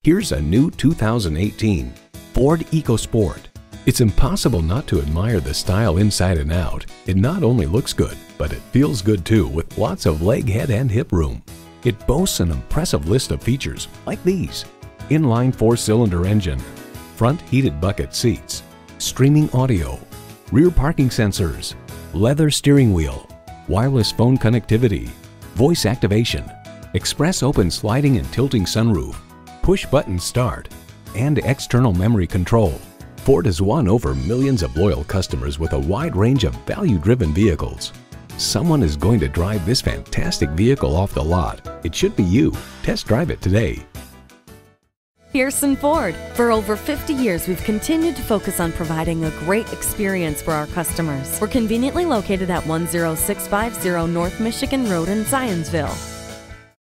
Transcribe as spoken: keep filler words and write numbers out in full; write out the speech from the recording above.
Here's a new two thousand eighteen Ford EcoSport. It's impossible not to admire the style inside and out. It not only looks good, but it feels good too, with lots of leg, head, and hip room. It boasts an impressive list of features like these: inline four-cylinder engine, front heated bucket seats, streaming audio, rear parking sensors, leather steering wheel, wireless phone connectivity, voice activation, express open sliding and tilting sunroof, push-button start, and external memory control. Ford has won over millions of loyal customers with a wide range of value-driven vehicles. Someone is going to drive this fantastic vehicle off the lot. It should be you. Test drive it today. Pearson Ford. For over fifty years, we've continued to focus on providing a great experience for our customers. We're conveniently located at one zero six five zero North Michigan Road in Zionsville.